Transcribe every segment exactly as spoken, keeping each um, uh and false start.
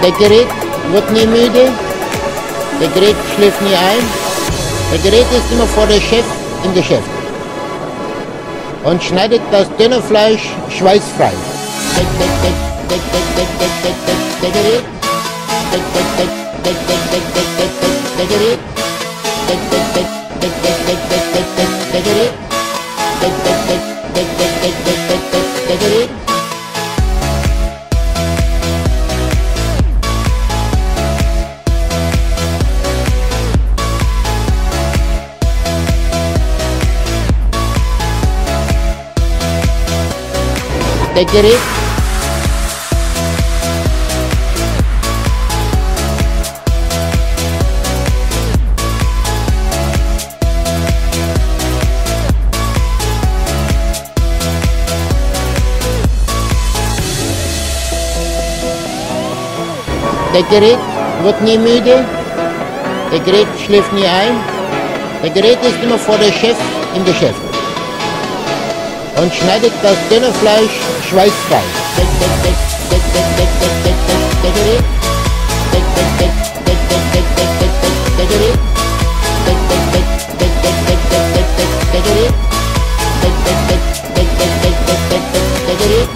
Der Gerät wird nie müde, der Gerät schläft nie ein, der Gerät ist immer vor der Chef im Geschäft und schneidet das dünne Fleisch schweißfrei. Der, der, der, der, der, der, der, der, der Gerät, der, der, der, der, der, der, der, der Gerät, der, der, der, der, der, der, der, der Gerät, der, der, der, der, der, der, der, der Gerät. Der Gerät Der Gerät wird nie müde, der Gerät schläft nie ein, der Gerät ist immer vor der Chef im Geschäft und schneidet das dünne Fleisch schweißfrei. Der, der, der, der, der, der, der, der, der Gerät, der, der, der, der, der, der, der, der, der Gerät, der, der, der, der, der, der, der, der, der Gerät, der, der, der, der, der, der, der, der, der Gerät.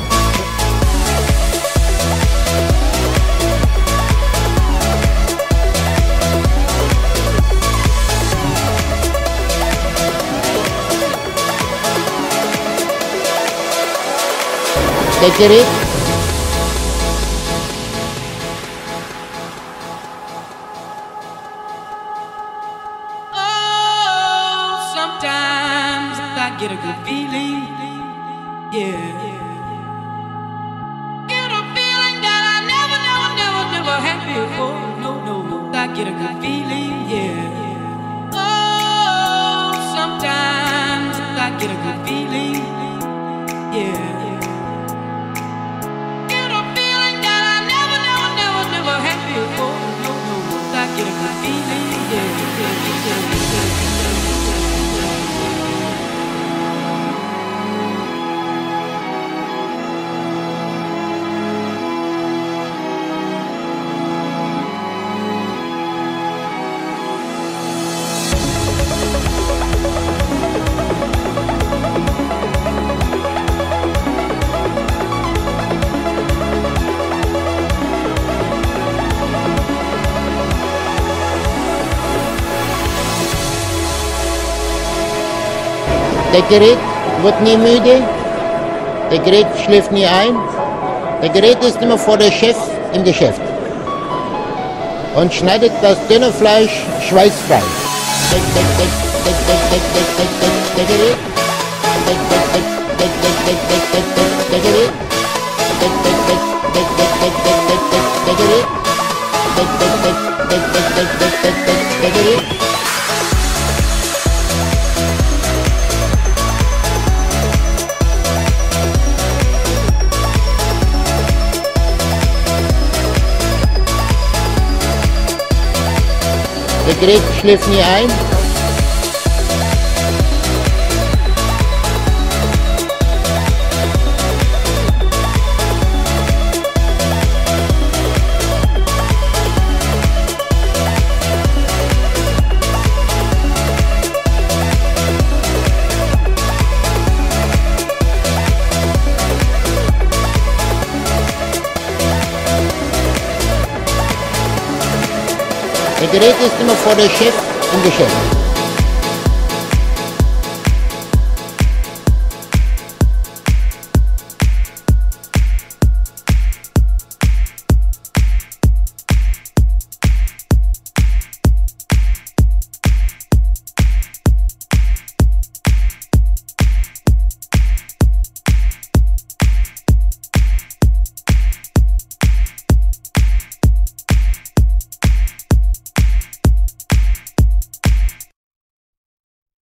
Der Gerät Oh, sometimes I get a good feeling, yeah. Get a feeling that I never, never, never, never had before. No, no, no, I get a good feeling, yeah. Oh, sometimes I get a good feeling, yeah. Der Gerät wird nie müde, der Gerät schläft nie ein, der Gerät ist immer vor der Chef im Geschäft und schneidet das dünne Fleisch schweißfrei. Der, der, der, der, der, der, der, der, der Gerät, der, der, der, der, der, der, der, der, der Gerät, der, der, der, der, der, der, der, der Gerät, der, der, der, der, der, der, der, der Gerät. Der Gerät schläft nie ein. Der Gerät ist immer vor der Chef im Geschäft.